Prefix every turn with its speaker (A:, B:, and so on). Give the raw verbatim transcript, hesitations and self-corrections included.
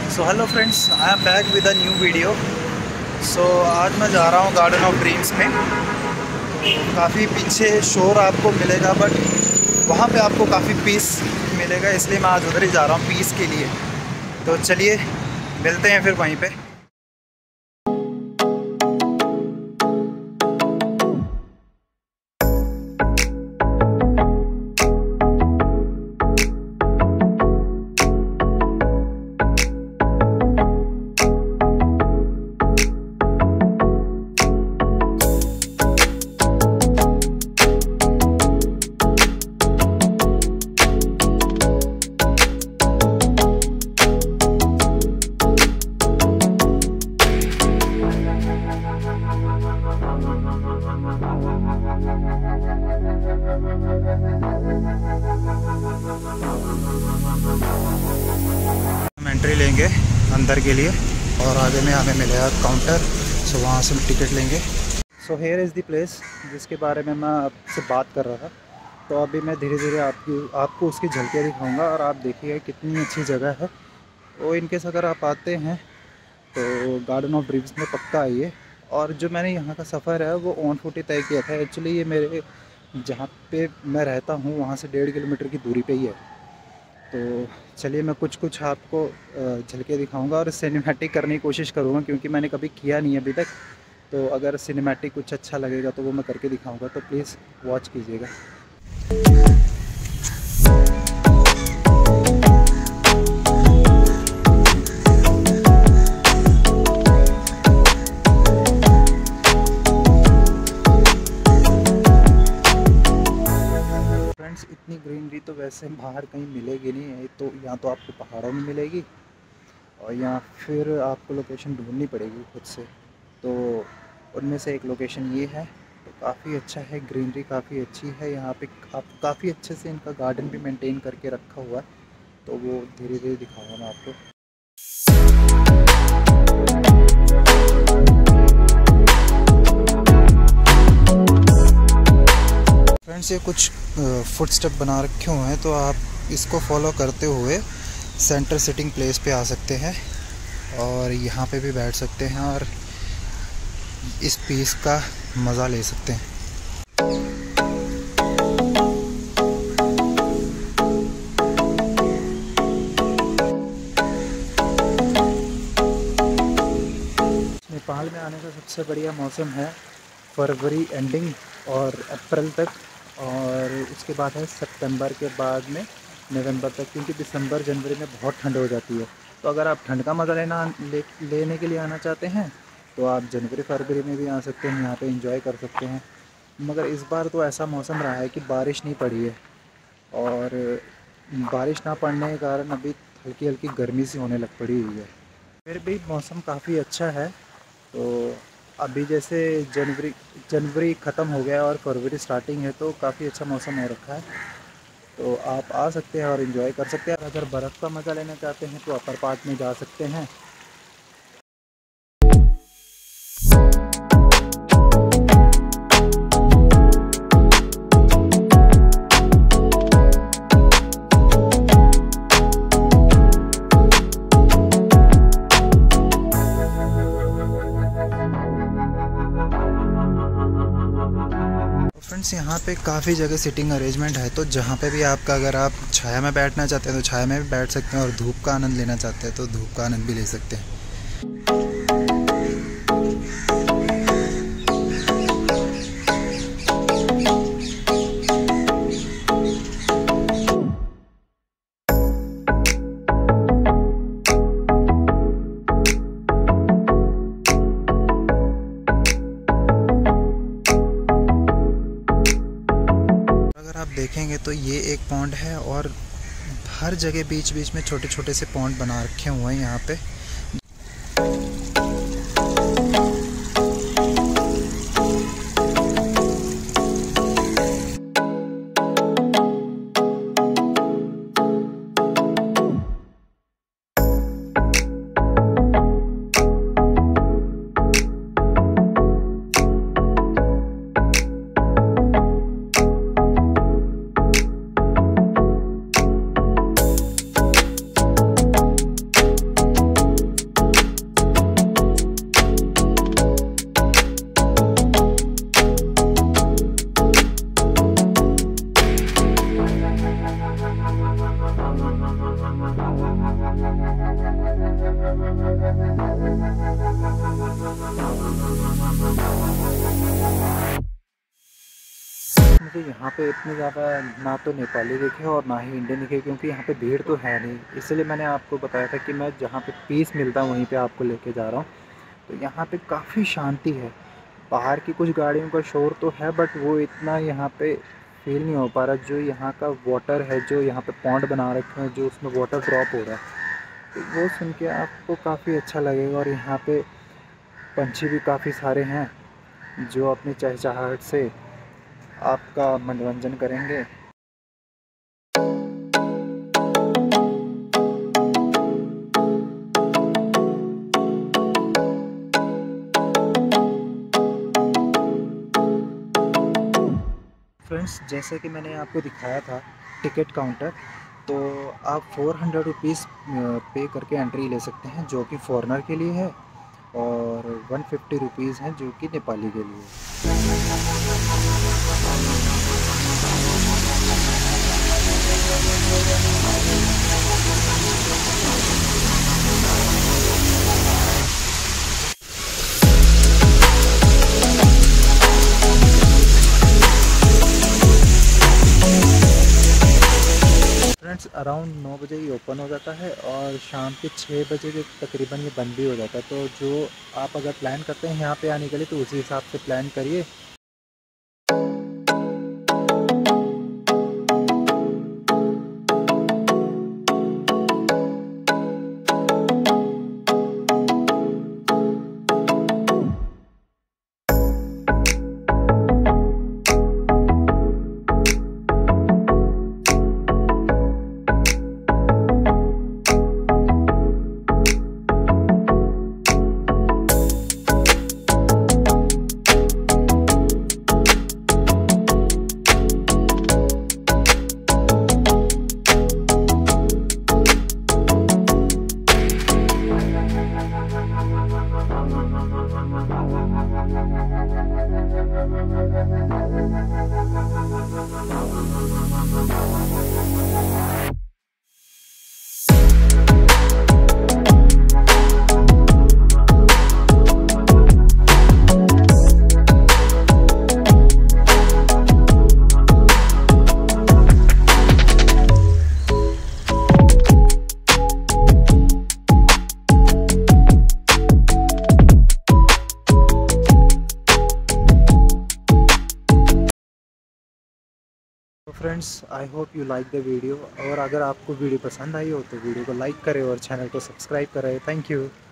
A: So hello friends, I am back with a new video. So आज मैं जा रहा हूँ गार्डन ऑफ ड्रीम्स में। तो काफ़ी पीछे शोर आपको मिलेगा, बट वहाँ पे आपको काफ़ी पीस मिलेगा, इसलिए मैं आज उधर ही जा रहा हूँ पीस के लिए। तो चलिए मिलते हैं फिर वहीं पे। एंट्री लेंगे अंदर के लिए और आगे में हमें मिलेगा काउंटर। सो वहाँ से हम टिकट लेंगे। So here is the place जिसके बारे में मैं आपसे बात कर रहा था। तो अभी मैं धीरे धीरे आपकी आपको उसकी झलकियाँ दिखाऊंगा और आप देखिए कितनी अच्छी जगह है। और इनकेस अगर आप आते हैं तो गार्डन ऑफ ड्रीम्स में पक्का आइए। और जो मैंने यहाँ का सफ़र है वो ऑन फुट ही तय किया था। एक्चुअली ये मेरे जहाँ पे मैं रहता हूँ वहाँ से डेढ़ किलोमीटर की दूरी पे ही है। तो चलिए मैं कुछ कुछ आपको झलके दिखाऊंगा और सिनेमैटिक करने की कोशिश करूँगा, क्योंकि मैंने कभी किया नहीं है अभी तक। तो अगर सिनेमैटिक कुछ अच्छा लगेगा तो वो मैं करके दिखाऊंगा, तो प्लीज़ वॉच कीजिएगा। इतनी ग्रीनरी तो वैसे बाहर कहीं मिलेगी नहीं है। तो यहाँ तो आपको पहाड़ों में मिलेगी और या फिर आपको लोकेशन ढूंढनी पड़ेगी खुद से। तो उनमें से एक लोकेशन ये है। तो काफ़ी अच्छा है, ग्रीनरी काफ़ी अच्छी है यहाँ पे। आप काफ़ी अच्छे से इनका गार्डन भी मेंटेन करके रखा हुआ है। तो वो धीरे धीरे दिखाऊंगा मैं आपको। फ्रेंड्स, ये कुछ फुट स्टेप बना रखे हुए हैं, तो आप इसको फॉलो करते हुए सेंटर सिटिंग प्लेस पे आ सकते हैं और यहाँ पे भी बैठ सकते हैं और इस पीस का मज़ा ले सकते हैं। नेपाल में आने का सबसे बढ़िया मौसम है फरवरी एंडिंग और अप्रैल तक, और उसके बाद है सितंबर के बाद में नवंबर तक, क्योंकि दिसंबर जनवरी में बहुत ठंड हो जाती है। तो अगर आप ठंड का मज़ा लेना ले, लेने के लिए आना चाहते हैं तो आप जनवरी फरवरी में भी आ सकते हैं, यहाँ पे एंजॉय कर सकते हैं। मगर इस बार तो ऐसा मौसम रहा है कि बारिश नहीं पड़ी है, और बारिश ना पड़ने के कारण अभी हल्की हल्की गर्मी सी होने लग पड़ी हुई है। फिर भी मौसम काफ़ी अच्छा है। तो अभी जैसे जनवरी जनवरी ख़त्म हो गया और फरवरी स्टार्टिंग है, तो काफ़ी अच्छा मौसम हो रखा है। तो आप आ सकते हैं और इन्जॉय कर सकते हैं। अगर बर्फ़ का मज़ा लेना चाहते हैं तो अपर पार्ट में जा सकते हैं। फ्रेंड्स, यहाँ पे काफ़ी जगह सिटिंग अरेंजमेंट है। तो जहाँ पे भी आपका, अगर आप छाया में बैठना चाहते हैं तो छाया में भी बैठ सकते हैं, और धूप का आनंद लेना चाहते हैं तो धूप का आनंद भी ले सकते हैं। आप देखेंगे तो ये एक पॉन्ड है, और हर जगह बीच बीच में छोटे छोटे से पॉन्ड बना रखे हुए हैं यहाँ पे। मुझे यहाँ पे इतने ज़्यादा ना तो नेपाली दिखे और ना ही इंडियन दिखे, क्योंकि यहाँ पे भीड़ तो है नहीं। इसलिए मैंने आपको बताया था कि मैं जहाँ पे पीस मिलता है वहीं पे आपको लेके जा रहा हूँ। तो यहाँ पे काफ़ी शांति है। बाहर की कुछ गाड़ियों का शोर तो है, बट वो इतना यहाँ पे फील नहीं हो पा रहा। जो यहाँ का वाटर है, जो यहाँ पे पॉन्ड बना रखे हैं, जो उसमें वाटर ड्रॉप हो रहा है, तो वो सुन के आपको काफ़ी अच्छा लगेगा। और यहाँ पे पंछी भी काफ़ी सारे हैं जो अपनी चहचहाहट से आपका मनोरंजन करेंगे। फ्रेंड्स, जैसे कि मैंने आपको दिखाया था टिकट काउंटर, तो आप फोर हंड्रेड रुपीज़ पे करके एंट्री ले सकते हैं, जो कि फॉरेनर के लिए है, और वन फिफ्टी रुपीज़ हैं जो कि नेपाली के लिए। फ्रेंड्स, अराउंड नौ बजे ही ओपन हो जाता है और शाम के छः बजे के तकरीबन ये बंद भी हो जाता है। तो जो आप अगर प्लान करते हैं यहाँ पे आने के लिए, तो उसी हिसाब से प्लान करिए। तो friends, I hope you like the video, और अगर आपको वीडियो पसंद आई हो तो वीडियो को लाइक करें और चैनल को सब्सक्राइब करें। Thank you.